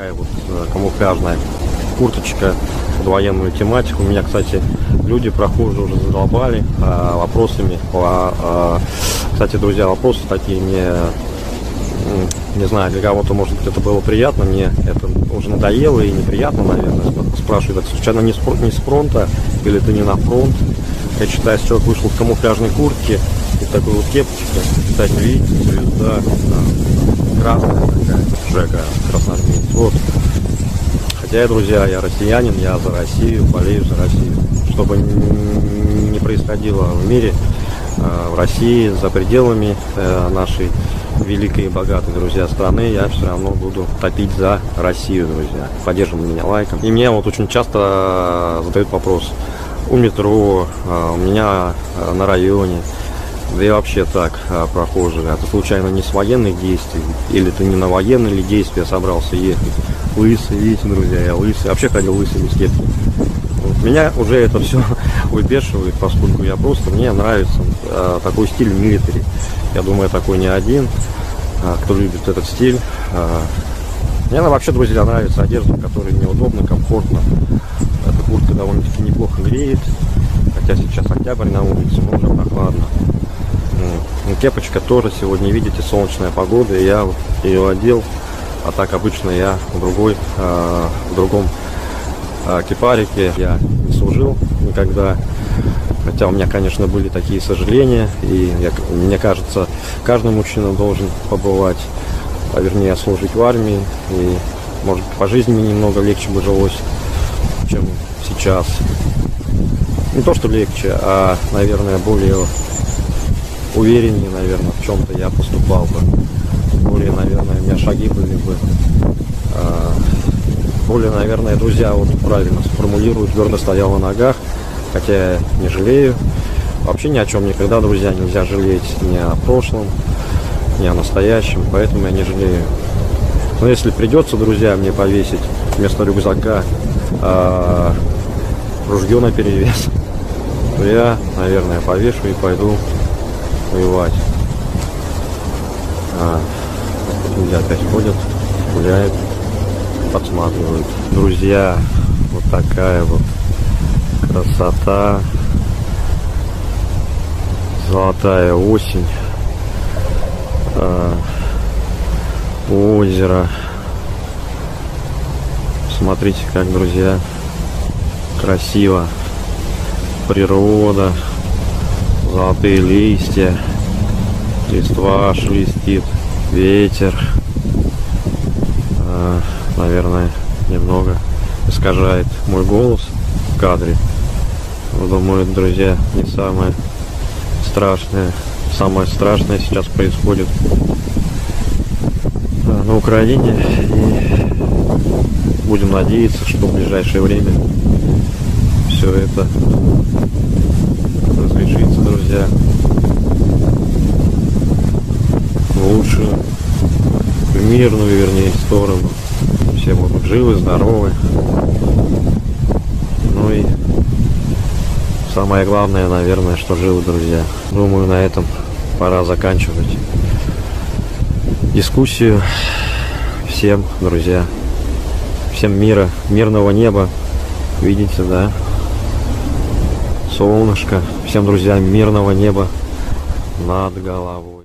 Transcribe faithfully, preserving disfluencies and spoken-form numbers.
такая вот камуфляжная курточка под военную тематику. У меня, кстати, люди, прохожие, уже задолбали а, вопросами. А, а, кстати, друзья, вопросы такие не, не знаю, для кого-то, может быть, это было приятно, мне это уже надоело и неприятно, наверное. Спрашивают, это случайно не с, не с фронта или ты не на фронт? Я считаю, если человек вышел в камуфляжной куртке и такой вот кепочке, кстати, видите, звезда, да, красная такая, Жека, красноармеец. Вот. Хотя, друзья, я россиянин, я за Россию, болею за Россию. Чтобы не происходило в мире, в России, за пределами нашей великой и богатой, друзья, страны, я все равно буду топить за Россию, друзья. Поддерживайте меня лайком. И мне вот очень часто задают вопрос: у метро, у меня на районе, да и вообще так, прохожие, а ты случайно не с военных действий, или ты не на военные действия собрался ехать? Лысый, видите, друзья, я лысый, вообще ходил лысый без кепки. Вот меня уже это все выбешивает, поскольку я просто, мне нравится а, такой стиль милитари. Я думаю, такой не один, а, кто любит этот стиль. А, мне она вообще, друзья, нравится одежда, которая мне удобно, комфортно. Эта куртка довольно-таки неплохо греет, хотя сейчас октябрь на улице, но уже прохладно. Кепочка тоже сегодня, видите, солнечная погода, и я ее одел. А так обычно я в другой, э, в другом э, кипарике я не служил никогда. Хотя у меня, конечно, были такие сожаления. И я, мне кажется, каждый мужчина должен побывать, а вернее служить в армии. И, может, по жизни мне немного легче бы жилось, чем сейчас. Не то, что легче, а, наверное, более увереннее, наверное, в чем-то я поступал бы. Более, наверное, у меня шаги были бы э, более, наверное, друзья, вот правильно сформулируют, твердо стоял на ногах, хотя я не жалею. Вообще ни о чем никогда, друзья, нельзя жалеть ни о прошлом, ни о настоящем, поэтому я не жалею. Но если придется, друзья, мне повесить вместо рюкзака э, ружье наперевес, то я, наверное, повешу и пойду воевать. А, люди опять ходят, гуляют, подсматривают. Друзья, вот такая вот красота. Золотая осень. А, озеро. Смотрите, как, друзья, красиво. Природа. Золотые листья. Листва шелестит, ветер, э, наверное, немного искажает мой голос в кадре. Но, думаю, друзья, не самое страшное. Самое страшное сейчас происходит э, на Украине. И будем надеяться, что в ближайшее время все это разрешится, друзья, в лучшую, в мирную, вернее, сторону. Все будут живы, здоровы. Ну и самое главное, наверное, что живы, друзья. Думаю, на этом пора заканчивать дискуссию. Всем, друзья, всем мира, мирного неба. Видите, да? Солнышко. Всем, друзья, мирного неба над головой.